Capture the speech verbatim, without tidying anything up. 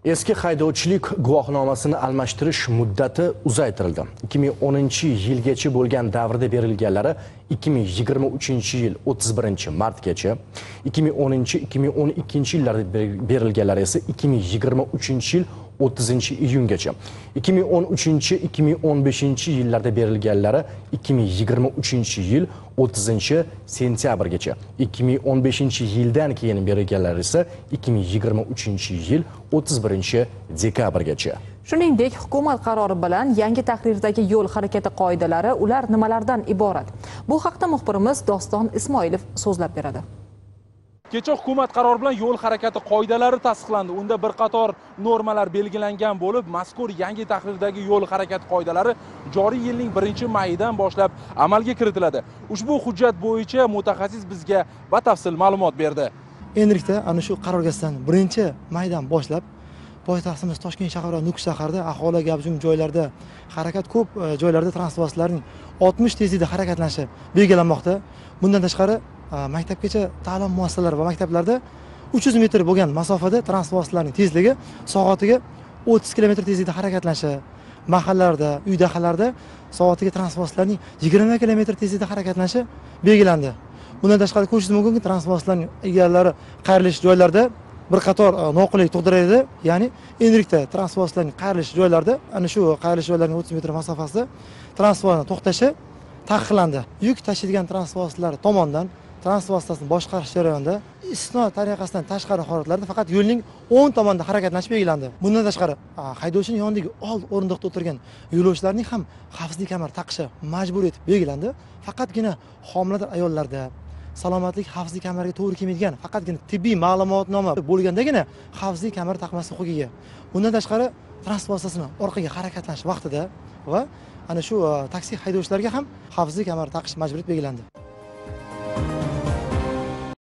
Eski haydovchilik guvohnomasini almashtirish muddati uzaytirildi. ikki ming o'ninchi yilgacha bo'lgan davrda berilganlari ikki ming yigirma uchinchi yil o'ttiz birinchi martgacha, ikki ming o'ninchi ikki ming o'n ikkinchi yillarda berilganlari esa ikki ming yigirma uchinchi yil o'ttizinchi iyungacha, ikki ming o'n uchinchi ikki ming o'n beshinchi yillarda berilganlari ikki ming yigirma uchinchi yil o'ttizinchi sentyabrgacha, ikki ming o'n beshinchi yildan keyin berilganlari esa ikki ming yigirma uchinchi yil o'ttiz birinchi dekabrgacha. Shuningdek, hukumat qarori bilan yangi tahrirdagi yo'l harakati qoidalari ular nimalardan iborat? Bu haqda muxbirimiz Doston Ismoilov so'zlab beradi. Kecha hukumat qarori bilan yo'l harakati qoidalari tasdiqlandi. Unda bir qator normalar belgilangan bo'lib, mazkur yangi tahrirdagi yo'l harakati qoidalari joriy yilning birinchi mayidan boshlab amalga kiritiladi. Ushbu hujjat bo'yicha mutaxassis bizga batafsil ma'lumot berdi. Endilikda ana shu qarorga asosan birinchi maydan boshlab poytaxtimiz Toshkent shahri va Nukus shahrida aholi gavjum joylarda harakat ko'p joylarda transport vositalarining oltmish tezlikda harakatlanishi belgilanmoqda. Bundan tashqari maktabgacha ta'lim muassasalari va maktablarda uch yuz metr bo'lgan masofada transport vositalarining tezligi soatiga o'ttiz kilometr tezlikda harakatlanishi, mahallalarda, uy dahalarda soatiga transport vositalarining yigirma kilometr tezlikda harakatlanishi belgilandi. Bundan tashqari ko'rish mumkinki, transport vositalarining egalari qayrilish joylarda bir qator noqulay tug'diradi. Ya'ni endilikda transport vositalarining qayrilish joylarida ana shu qayrilish joylarining o'ttiz metr masofasida transportni to'xtashi taqiqlandi. Yuk tashiydigan transport vositalari tomonidan transport vositasini boshqarish jarayonida istisno tariqasidan tashqari holatlarda faqat yo'lning o'ng tomonida harakatlanish belgilandi. Bundan tashqari haydovchining yonidagi old o'rindiqda o'tirgan yo'lovchilarning ham xavfsizlik kamari taqishi majbur etib belgilandi. Faqatgina homilador ayollarda salomatlik xavfsizlik kamariga to'g'ri kelmaydigan, faqatgina tibbiy ma'lumotnoma bo'lgandagina xavfsizlik kamari taqmaslik huquqiga. Bundan tashqari transport vositasini orqaga harakatlanish vaqtida va ana shu taksi haydovchilariga ham xavfsizlik kamari taqish majburiyati belgilandi.